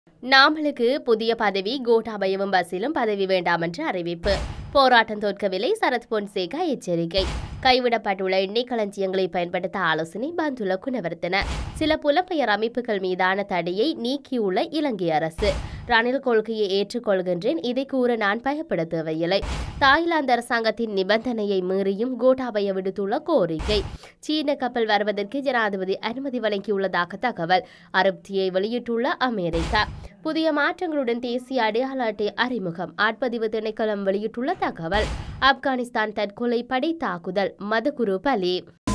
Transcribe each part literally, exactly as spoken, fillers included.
நாமலுக்கு புதிய பதவி, கோட்டாபயவும் பஸ்ஸிலும் பதவி வேண்டாம் என்று அறிவிப்பு. போராட்டம் தோற்கவில்லை, சரத் பொன்சேகா எச்சரிக்கை. கைவிடப்பட்டுள்ள எண்ணெய் களஞ்சியங்களை பயன்படுத்த ஆலோசனை பந்துல குணவர்த்தன. சில புலம்பெயர் அமைப்புகள் மீதான தடையை நீக்கியுள்ள இலங்கை அரசு. ரணில் கொள்கையை ஏற்றுக்கொள்கின்றேன், இதை கூற நான் பயப்பட தேவையில்லை. தாய்லாந்து அரசாங்கத்தின் நிபந்தனையை மீறியும் கோட்டாபய விடுத்துள்ள கோரிக்கை. சீன கப்பல் வருவதற்கு ஜனாதிபதி அனுமதி வழங்கியுள்ளதாக தகவல். அதிருப்தியை வெளியிட்டுள்ள அமெரிக்கா. புதிய மாற்றங்களுடன் தேசிய அடையாள அட்டை அறிமுகம். ஆட்பதிவு திணைக்களம் வெளியிட்டுள்ள தகவல். ஆப்கானிஸ்தான் தற்கொலை படை தாக்குதல், மதகுரு பலி.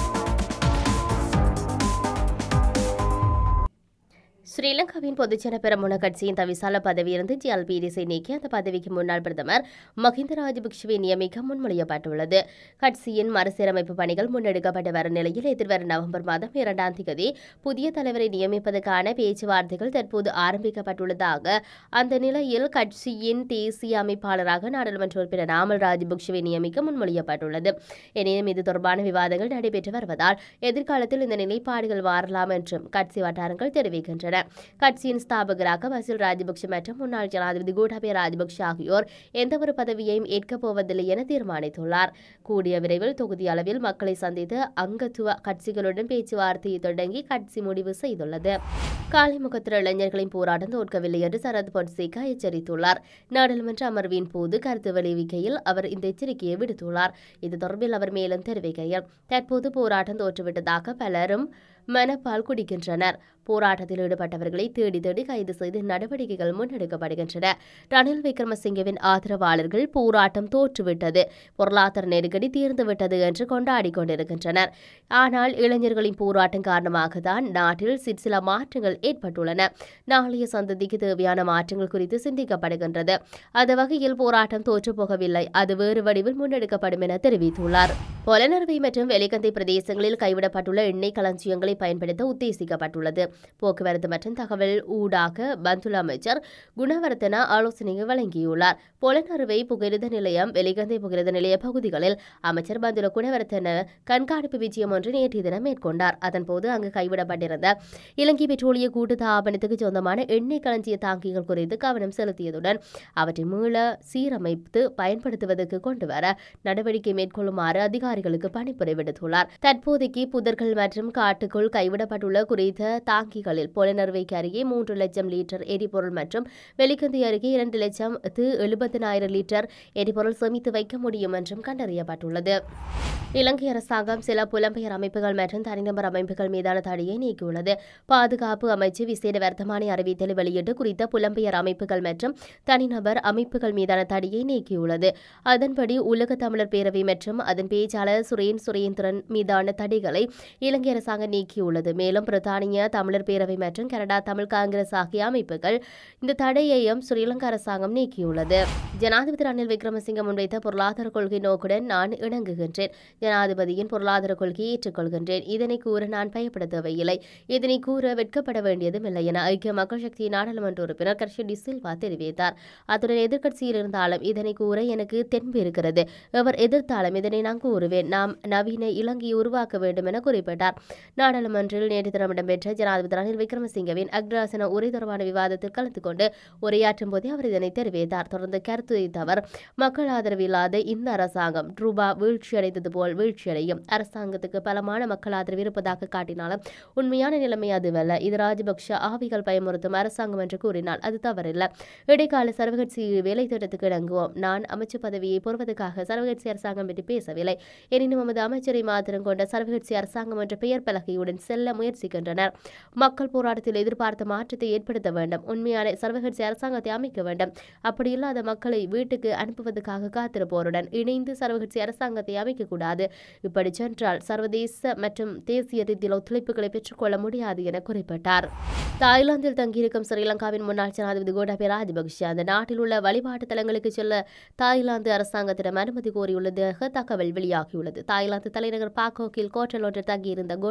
ஸ்ரீலங்காவின் பொதுஜன பெரமுன கட்சியின் தவிசாளர் பதவியிலிருந்து ஜிஎல்பிடிசி நீக்கி அந்த பதவிக்கு முன்னாள் பிரதமர் மஹிந்த ராஜபக்ஷவை நியமிக்க முன்மொழியப்பட்டுள்ளது. கட்சியின் மறுசீரமைப்பு பணிகள் முன்னெடுக்கப்பட்டு வரும் நிலையில் எதிர்வரும் நவம்பர் மாதம் இரண்டாம் தேதி புதிய தலைவரை நியமிப்பதற்கான பேச்சுவார்த்தைகள் தற்போது ஆரம்பிக்கப்பட்டுள்ளதாக அந்த நிலையில் கட்சியின் தேசிய அமைப்பாளராக நாடாளுமன்ற உறுப்பினர் நாமல் ராஜபக்ஷவை நியமிக்க முன்மொழியப்பட்டுள்ளது. எனினும் இது தொடர்பான விவாதங்கள் நடைபெற்று வருவதால் எதிர்காலத்தில் இந்த நிலைப்பாடுகள் மாறலாம் என்றும் கட்சி வட்டாரங்கள் தெரிவிக்கின்றன. கட்சியின் ஸ்தாபகராக பசில் ராஜபக்ஷ மற்றும் முன்னாள் ஜனாதிபதி கோட்டாபய ராஜபக்ஷ ஆகியோர் எந்தவொரு பதவியையும் ஏற்கப் போவதில்லை என தீர்மானித்துள்ளார். கூடிய விரைவில் தொகுதி அளவில் மக்களை சந்தித்து அங்கத்துவ கட்சிகளுடன் பேச்சுவார்த்தையை தொடங்கி கட்சி முடிவு செய்துள்ளது. காலிமுகத்திர இளைஞர்களின் போராட்டம் தோற்கவில்லை என்று சரத் பொன்சேகா எச்சரித்துள்ளார். நாடாளுமன்ற அமர்வின் போது கருத்து வெளியிக்கையில் அவர் இந்த எச்சரிக்கையை விடுத்துள்ளார். இது தொடர்பில் அவர் மேலும் தெரிவிக்கையில், தற்போது போராட்டம் தோற்றுவிட்டதாக பலரும் மனப்பால் குடிக்கின்றனர். போராட்டத்தில் ஈடுபட்டவர்களை தேடி தேடி கைது செய்து நடவடிக்கைகள் முன்னெடுக்கப்படுகின்றன. ரணில் விக்ரமசிங்கவின் ஆதரவாளர்கள் போராட்டம் தோற்றுவிட்டது, பொருளாதார நெருக்கடி தீர்ந்துவிட்டது என்று கொண்டாடி கொண்டிருக்கின்றனர். ஆனால் இளைஞர்களின் போராட்டம் காரணமாக தான் நாட்டில் சிற்சில மாற்றங்கள் ஏற்பட்டுள்ளன. நாளைய சந்ததிக்கு தேவையான மாற்றங்கள் குறித்து சிந்திக்கப்படுகின்றது. அந்த வகையில் போராட்டம் தோற்றுப்போகவில்லை, அது வேறு வடிவில் முன்னெடுக்கப்படும் என தெரிவித்துள்ளார். பொலனறுவை மற்றும் வெலிகந்தை பிரதேசங்களில் கைவிடப்பட்டுள்ள எண்ணெய் களஞ்சியங்களை பயன்படுத்த உத்தேசிக்கப்பட்டுள்ளது. போக்குவரத்து மற்றும் தகவல் ஊடாக பந்துல அமைச்சர் குணவர்த்தன ஆலோசனையை வழங்கியுள்ளார். பொலனறுவை புகையிரத நிலையம், வெலிகந்தை புகையிரத நிலைய பகுதிகளில் அமைச்சர் பந்துல குணவர்த்தன கண்காணிப்பு விஜயம் ஒன்று நேற்றைய தினம் மேற்கொண்டார். அதன்போது அங்கு கைவிடப்பட்டிருந்த இலங்கை பெட்ரோலிய கூட்டு தாபனத்துக்கு சொந்தமான எண்ணெய் களஞ்சிய தாங்கிகள் குறித்து கவனம் செலுத்தியதுடன் அவற்றை மீள சீரமைத்து பயன்படுத்துவதற்கு கொண்டுவர நடவடிக்கை மேற்கொள்ளுமாறு அதிகாரிகளுக்கு பணிப்புரை விடுத்துள்ளார். தற்போதைக்கு புதர்கள் மற்றும் காட்டுக்குள் கைவிடப்பட்டுள்ள குறித்த தாங்கிகளில் பொலனறுவைக்கு அருகே மூன்று லட்சம் லிட்டர் எரிபொருள் மற்றும் வெலிகந்தை அருகே இரண்டு லட்சம் எழுபத்தினாயிரம் லிட்டர் எரிபொருள் சேமித்து வைக்க முடியும் என்றும் கண்டறியப்பட்டுள்ளது. இலங்கை அரசாங்கம் சில புலம்பெயர் அமைப்புகள் மற்றும் தனிநபர் அமைப்புகள் மீதான தடையை நீக்கியுள்ளது. பாதுகாப்பு அமைச்சு விசேட வர்த்தமானி அறிவித்தலை வெளியிட்டு குறித்த புலம்பெயர் அமைப்புகள் மற்றும் தனிநபர் அமைப்புகள் மீதான தடையை நீக்கியுள்ளது. அதன்படி உலக தமிழர் பேரவை மற்றும் அதன் பேச்சாளர் சுரேன் சுரேந்திரன் மீதான தடைகளை இலங்கை அரசாங்கம் நீக்கியுள்ளது. மேலும் பிரித்தானிய தமிழர் பேரவை மற்றும் கனடா தமிழ் காங்கிரஸ் ஆகிய அமைப்புகள் இந்த தடையையும் ஸ்ரீலங்கா அரசாங்கம் நீக்கியுள்ளது. ஜனாதிபதி ரணில் விக்ரமசிங்க முன்வைத்த பொருளாதார கொள்கை நோக்குடன் நான் இணங்குகின்றேன். ஜனாதிபதியின் பொருளாதார கொள்கையை ஏற்றுக்கொள்கின்றேன். இதனை கூற நான் பயப்பட தேவையில்லை, இதனை கூற வெட்கப்பட வேண்டியதும் இல்லை என ஐக்கிய மக்கள் சக்தி நாடாளுமன்ற உறுப்பினர் கர்ஷடி சில்வா தெரிவித்தார். அத்துடன் எதிர்க்கட்சியில் இருந்தாலும் இதனை கூற எனக்கு தென்பு இருக்கிறது. அவர் எதிர்த்தாலும் இதனை நான் கூறுவேன். நாம் நவீன இலங்கையை உருவாக்க வேண்டும் என குறிப்பிட்டார். நாடாளுமன்றில் நேற்று தினம் இடம்பெற்ற ஜனாதிபதி ரணில் விக்ரமசிங்கவின் அக்ராசன உரை தொடர்பான விவாதத்தில் கலந்து கொண்டு உரையாற்றும் போதே அவர் இதனை தெரிவித்தார். தொடர்ந்து கருத்துரைத்த அவர், மக்கள் ஆதரவு இல்லாத இந்த அரசாங்கம் ரூபா வீழ்ச்சியடைந்தது போல் வீழ்ச்சியடையும். அரசாங்கத்துக்கு பலமான மக்கள் ஆதரவு இருப்பதாக காட்டினாலும் உண்மையான நிலைமை அதுவல்ல. இது ராஜபக்ஷ ஆவிகள் பயமுறுத்தும் அரசாங்கம் என்று கூறினால் அது தவறில்லை. இடைக்கால சர்வகட்சி வேலை திட்டத்துக்கு இணங்குவோம். நான் அமைச்சு பதவியை பெறுவதற்காக சர்வகட்சி அரசாங்கம் பற்றி பேசவில்லை. எனினும் நமது அமைச்சரை மாத்திரம் கொண்ட சர்வகட்சி அரசாங்கம் என்ற பெயர் பலகையுடன் செல்ல முயற்சிக்கின்றனர். மக்கள் போராட்டத்தில் எதிர்பார்த்த மாற்றத்தை ஏற்படுத்த வேண்டும். உண்மையான சர்வகட்சி அரசாங்கத்தை அமைக்க வேண்டும். அப்படி இல்லாத மக்களை வீட்டுக்கு அனுப்புவதற்காக காத்திருப்போருடன் இணைந்து சர்வகட்சி அரசாங்கத்தை அமைக்கக்கூடாது. இப்படி சென்றால் சர்வதேச மற்றும் தேசிய ரீதியில் ஒத்துழைப்புகளை பெற்றுக்கொள்ள முடியாது என குறிப்பிட்டார். தாய்லாந்தில் தங்கியிருக்கும் ஸ்ரீலங்காவின் முன்னாள் ஜனாதிபதி கோட்டாபய ராஜபக்ஷ அந்த நாட்டில் உள்ள வழிபாட்டு தலங்களுக்கு செல்ல தாய்லாந்து அரசாங்கத்திடம் அனுமதி கோரியுள்ளதாக தகவல் வெளியாகியுள்ளது. தாய்லாந்து தலைநகர் பாங்கோக்கில் கோட்டல் ஒன்றில் தங்கியிருந்த கோட்டாபய ராஜபக்ஷ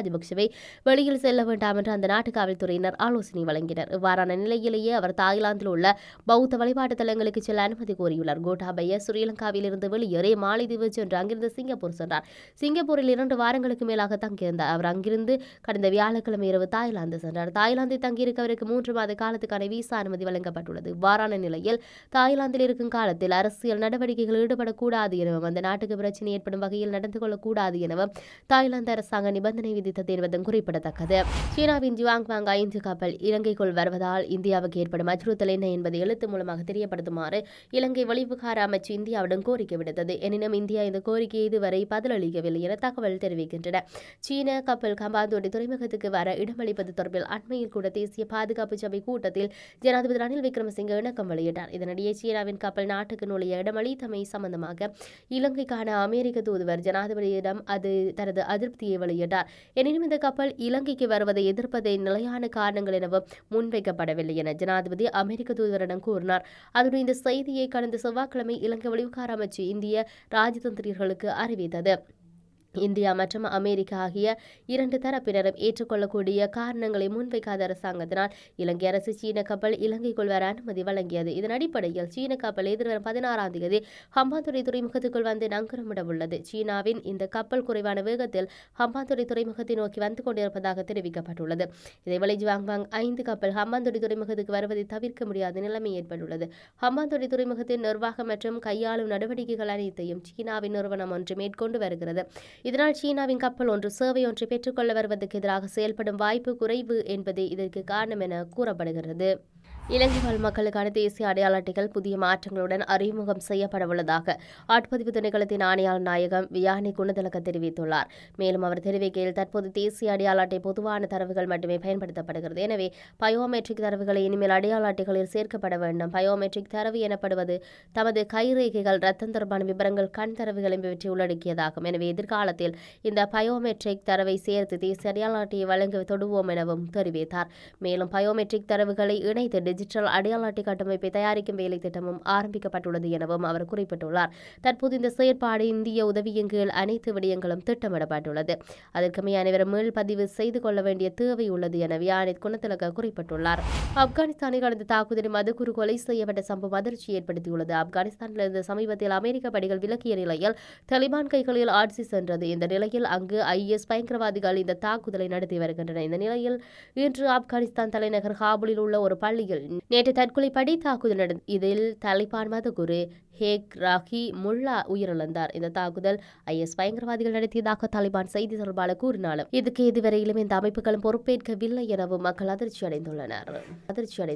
ராஜபக்சவை வெளியில் செல்ல வேண்டாம் என்று அந்த நாட்டு காவல்துறையினர் ஆலோசனை வழங்கினர். இவ்வாறான நிலையிலேயே அவர் தாய்லாந்தில் உள்ள பௌத்த வழிபாட்டு தலங்களுக்கு செல்ல அனுமதி கோரியுள்ளார். கோட்டாபய ஸ்ரீலங்காவில் இருந்து வெளியேறி மாலைதீவு சென்று அங்கிருந்து சிங்கப்பூர் சென்றார். சிங்கப்பூரில் இரண்டு வாரங்களுக்கு மேலாக தங்கியிருந்தார். அவர் அங்கிருந்து கடந்த வியாழக்கிழமை இரவு தாய்லாந்து சென்றார். தாய்லாந்தில் தங்கியிருக்க அவருக்கு மூன்று மாத காலத்துக்கான விசா அனுமதி வழங்கப்பட்டுள்ளது. இவ்வாறான நிலையில் தாய்லாந்தில் இருக்கும் காலத்தில் அரசியல் நடவடிக்கைகளில் ஈடுபடக்கூடாது எனவும் அந்த நாட்டுக்கு பிரச்சனை ஏற்படும் வகையில் நடந்து கொள்ளக்கூடாது எனவும் தாய்லாந்து அரசாங்கம் நிபந்தனை விதித்தது என்பதும் குறிப்பிடத்தக்கது. சீனாவின் ஜுவாங்வாங் ஐந்து கப்பல் இலங்கைக்குள் வருவதால் இந்தியாவுக்கு ஏற்படும் அச்சுறுத்தல் என்ன என்பதை எழுத்து மூலமாக தெரியப்படுத்துமாறு இலங்கை வெளிவிவகார அமைச்சு இந்தியாவிடம் கோரிக்கை விடுத்தது. எனினும் இந்தியா இந்த கோரிக்கையை இதுவரை பதிலளிக்கவில்லை என தகவல் தெரிவிக்கின்றன. சீன கப்பல் ஹம்பாந்தோட்டை துறைமுகத்துக்கு வர இடமளிப்பது தொடர்பில் அண்மையில் கூட தேசிய பாதுகாப்பு சபை கூட்டத்தில் ஜனாதிபதி ரணில் விக்ரமசிங்கே இணக்கம் வெளியிட்டார். இதனிடையே சீனாவின் கப்பல் நாட்டுக்கு நுழைய இடமளித்தமை சம்பந்தமாக இலங்கைக்கான அமெரிக்க தூதுவர் ஜனாதிபதியிடம் அது தனது அதிருப்தியை வெளியிட்டார். எனினும் இந்த கப்பல் இலங்கைக்கு வருவதை எதிர்ப்பதை நிலையான காரணங்கள் எனவும் முன்வைக்கப்படவில்லை என ஜனாதிபதி அமெரிக்க தூதுவரிடம் கூறினார். அதனுடைய இந்த செய்தியை கடந்த செவ்வாய்க்கிழமை இலங்கை வெளிவிவகார அமைச்சு இந்திய ராஜதந்திரிகளுக்கு அறிவித்தது. இந்தியா மற்றும் அமெரிக்கா ஆகிய இரண்டு தரப்பினரும் ஏற்றுக்கொள்ளக்கூடிய காரணங்களை முன்வைக்காத அரசாங்கத்தினால் இலங்கை அரசு சீன கப்பல் இலங்கைக்குள் வர அனுமதி வழங்கியது. இதன் அடிப்படையில் சீன கப்பல் எதிர்வரும் பதினாறாம் தேதி ஹம்பாந்தோட்டை துறைமுகத்துக்குள் வந்து நங்கரமிட உள்ளது. சீனாவின் இந்த கப்பல் குறைவான வேகத்தில் ஹம்பாந்தோட்டை துறைமுகத்தை நோக்கி வந்து கொண்டிருப்பதாக தெரிவிக்கப்பட்டுள்ளது. இதேவேளை ஜுவாங்வாங் ஐந்து கப்பல் ஹம்பாந்தோட்டை துறைமுகத்துக்கு வருவதை தவிர்க்க முடியாத நிலைமை ஏற்பட்டுள்ளது. ஹம்பாந்தோட்டை துறைமுகத்தின் நிர்வாகம் மற்றும் கையாளும் நடவடிக்கைகள் அனைத்தையும் சீனாவின் நிறுவனம் ஒன்று மேற்கொண்டு வருகிறது. இதனால் சீனாவின் கப்பல் ஒன்று சேவை ஒன்றை பெற்றுக்கொள்ள வருவதற்கு எதிராக செயல்படும் வாய்ப்பு குறைவு என்பதே இதற்கு காரணம் என கூறப்படுகிறது. இலங்கை வாழ் மக்களுக்கான தேசிய அடையாள அட்டைகள் புதிய மாற்றங்களுடன் அறிமுகம் செய்யப்பட உள்ளதாக ஆட்பதிவு திணைக்களத்தின் ஆணையாளர் நாயகம் வியானி குணதிலக தெரிவித்துள்ளார். மேலும் அவர் தெரிவிக்கையில் தற்போது தேசிய அடையாள அட்டை பொதுவான தரவுகள் மட்டுமே பயன்படுத்தப்படுகிறது. எனவே பயோமெட்ரிக் தரவுகளை இனிமேல் அடையாள அட்டைகளில் சேர்க்கப்பட வேண்டும். பயோமெட்ரிக் தரவு எனப்படுவது தமது கைரேகைகள், ரத்தம் தொடர்பான விவரங்கள், கண் தரவுகள் என்பவற்றை உள்ளடக்கியதாகும். எனவே எதிர்காலத்தில் இந்த பயோமெட்ரிக் தரவை சேர்த்து தேசிய அடையாள அட்டையை வழங்க தொடுவோம் எனவும் தெரிவித்தார். மேலும் பயோமெட்ரிக் தரவுகளை இணைத்து டிஜிட்டல் அடையாள அட்டை கட்டமைப்பை தயாரிக்கும் வேலை திட்டமும் ஆரம்பிக்கப்பட்டுள்ளது எனவும் அவர் குறிப்பிட்டுள்ளார். தற்போது இந்த செயற்பாடு இந்திய உதவியின் கீழ் அனைத்து விடயங்களும் திட்டமிடப்பட்டுள்ளது. அதற்குமே அனைவரும் மீள்பதிவு செய்து கொள்ள வேண்டிய தேவை உள்ளது என வியானித் குணத்திலக குறிப்பிட்டுள்ளார். ஆப்கானிஸ்தானில் கடந்த தாக்குதலில் மதகுரு கொலை செய்யப்பட்ட சம்பவம் அதிர்ச்சி ஏற்படுத்தியுள்ளது. ஆப்கானிஸ்தானிலிருந்து சமீபத்தில் அமெரிக்க படைகள் விலக்கிய நிலையில் தாலிபான் கைகளில் ஆட்சி சென்றது. இந்த நிலையில் அங்கு ஐஎஸ் பயங்கரவாதிகள் இந்த தாக்குதலை நடத்தி வருகின்றனர். இந்த நிலையில் இன்று ஆப்கானிஸ்தான் தலைநகர் காபூலில் உள்ள ஒரு பள்ளியில் நேற்று தற்கொலைப்படை தாக்குதல் நடந்தது. இதில் தாலிபான் மதகுரு ஹேக் ராகி முல்லா உயிரிழந்தார். இந்த தாக்குதல் ஐஎஸ் பயங்கரவாதிகள் நடத்தியதாக தாலிபான் செய்தி தொடர்பாளர் கூறினாலும் இதுக்கு இதுவரையிலும் இந்த அமைப்புகளும் பொறுப்பேற்கவில்லை எனவும் மக்கள் அதிர்ச்சி அடைந்துள்ளனர். அதிர்ச்சி